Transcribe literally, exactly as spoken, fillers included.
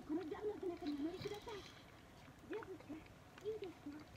このジャムの背中にお乗りください。ジャズっていいですか？